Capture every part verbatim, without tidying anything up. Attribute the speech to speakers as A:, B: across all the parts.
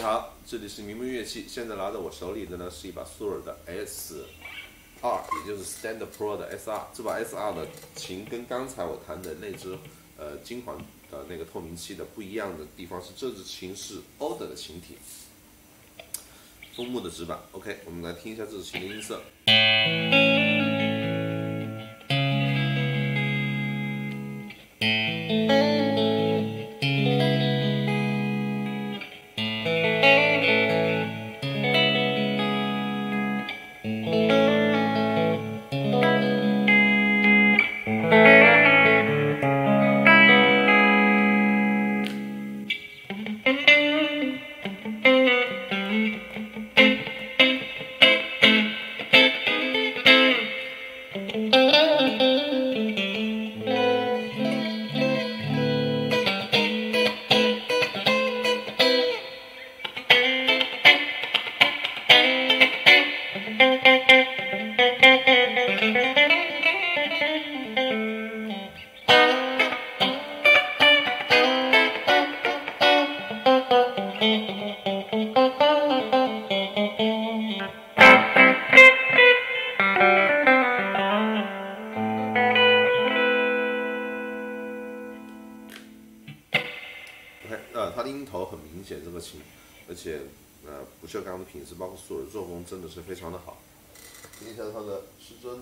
A: 好，这里是名门乐器。现在拿在我手里的呢是一把苏尔的 S 二，也就是 Standard Pro 的 S 二。这把 S 二的琴跟刚才我弹的那只呃金环的那个透明器的不一样的地方是，这支琴是 Oder 的琴体，枫木的指板。OK， 我们来听一下这支琴的音色。OK， 呃，它的音头很明显，这个琴，而且呃，不锈钢的品质，包括锁的做工，真的是非常的好。听一下它的失真。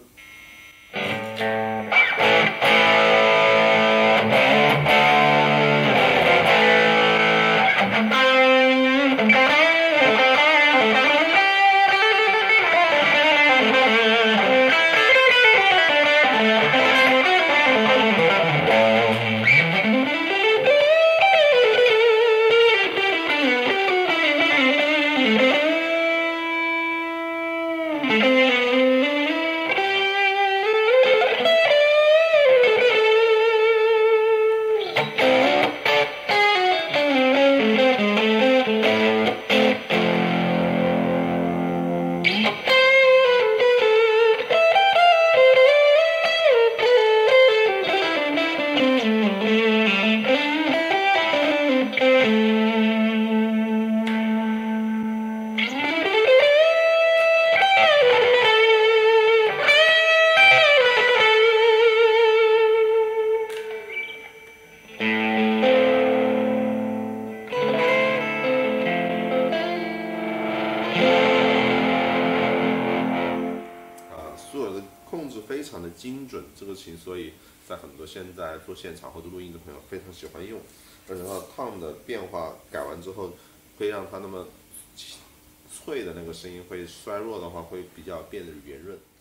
A: 苏尔的控制非常的精准，这个琴所以在很多现在做现场或者录音的朋友非常喜欢用，而且它 tom 的变化改完之后，会让它那么脆的那个声音会衰弱的话，会比较变得圆润。